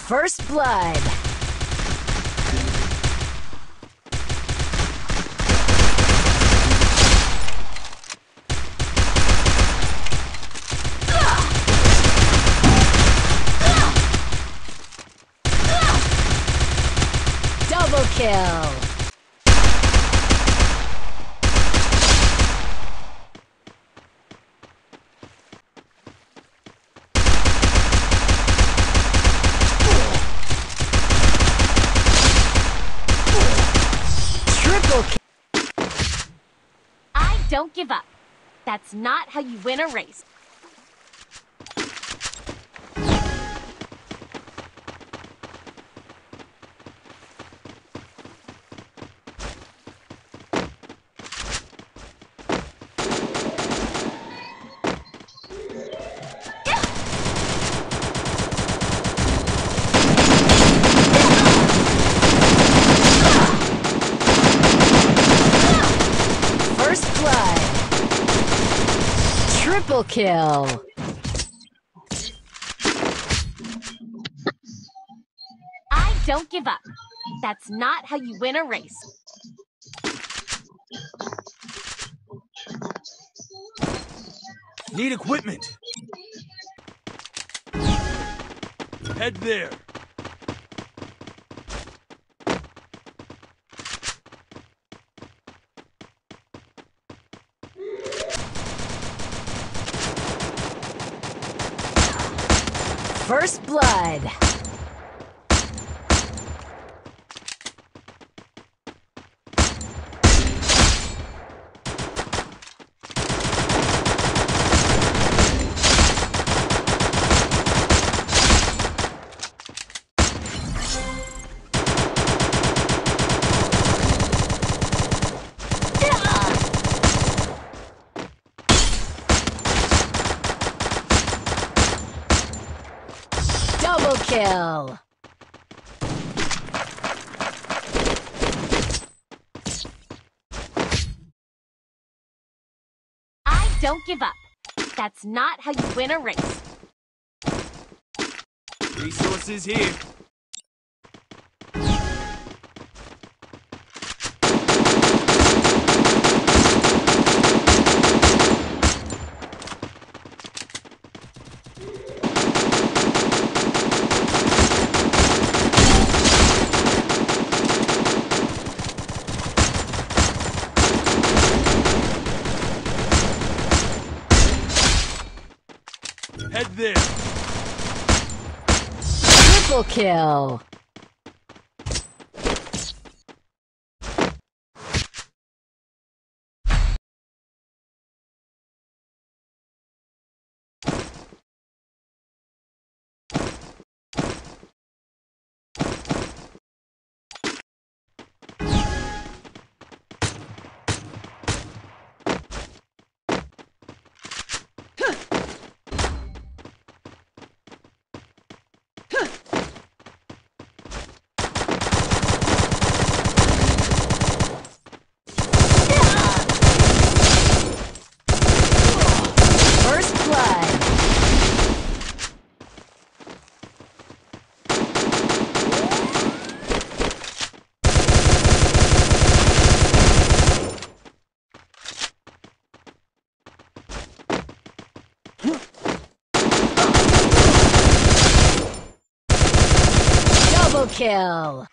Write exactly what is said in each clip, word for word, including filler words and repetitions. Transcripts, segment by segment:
First blood. Double kill. I don't give up. That's not how you win a race. Triple kill. I don't give up. That's not how you win a race. Need equipment. Head there. First blood. Double kill. I don't give up. That's not how you win a race. Resources here. Head there. Triple kill. Double kill.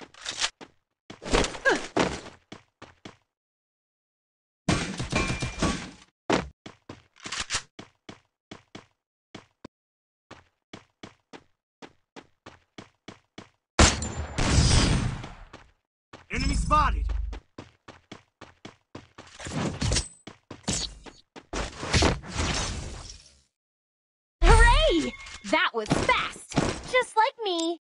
Enemy spotted. Hooray! That was fast, just like me.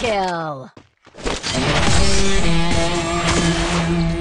kill.